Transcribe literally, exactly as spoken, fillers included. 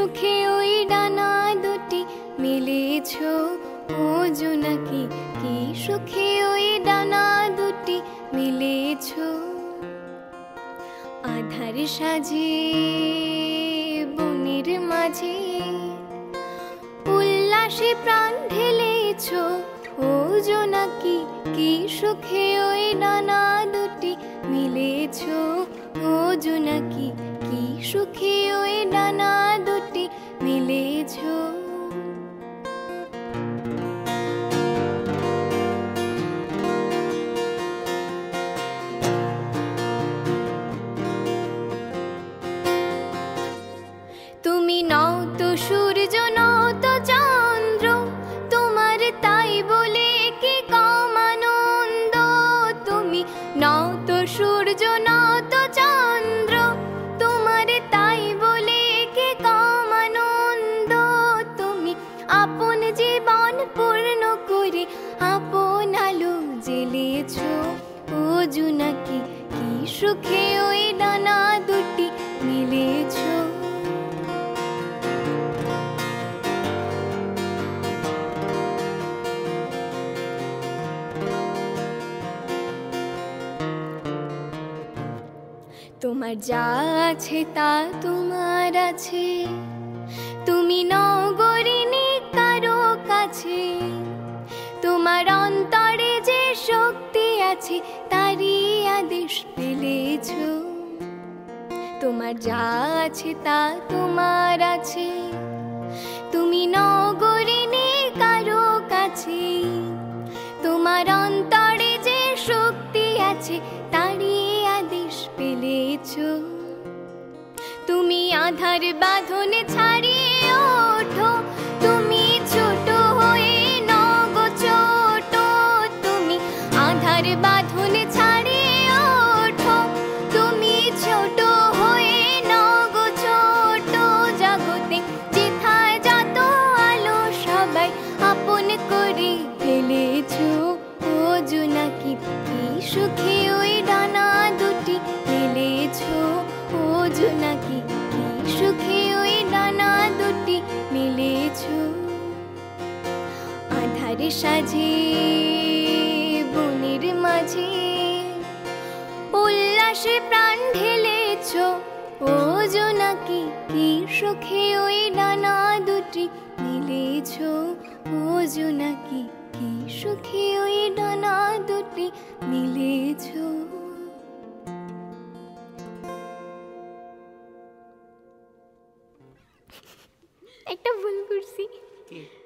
সুখে ওই ডানা দুটি মিলেছ ও জোনাকি, কি সুখে ওই ডানা দুটি মিলেছ। আধার সাজে বনের মাঝে উল্লাসে প্রাণ ঢেলেছ ও জোনাকি, কি সুখে ওই ডানা দুটি মিলেছ ও জোনাকি, কি সুখে ওই ডানা দুটি মিলেছ। তুমি নও তো সূর্য নও তো চন্দ্র, তোমার তাই বলে কি কম আনন্দ। তুমি নও তো সূর্য নও তো চন্দ্র, তোমার তাই বলে কি কম আনন্দ। তুমি আপন জীবন পূর্ণ করে আপন আলো জ্বেলেছ ও জোনাকি, কি সুখে ওই ডানা দুটি মিলেছ। তোমার যা আছে তা তোমার আছে, তুমি নও গরিনী কারো কাছে। তোমার অন্তরে যে শক্তি আছে তারই আদেশ পেলেছ। তোমার যা আছে তা তোমার আছে, তুমি নও গরিনী কারো কাছে। তোমার অন্তরে যে শক্তি আছে তারই আদেশ পেলেছ। তুমি আধার বাঁধনে ছাড়িয়ে ওঠো, তুমি ছোট হয়ে নগো ছোট। তুমি আধার বাঁধনে ছাড়িয়ে ওঠো, তুমি ছোট হয়ে নগো ছোট। জগতে যেথায় যত আলো সবাই আপন করে ফেলেছ ও জোনাকি, কি সুখে ওই ডানা দুটি মেলেছ ও জোনাকি, কি সুখে ওই ডানা দুটি মেলেছ। আধার সাজে বনের মাঝে উল্লাসে প্রাণ ঢেলেছ ও জোনাকি, কি সুখে ওই ডানা দুটি মেলেছ ও জোনাকি, কি সুখে ওই ডানা দুটি মিলেছ। একটা ভুল করছি।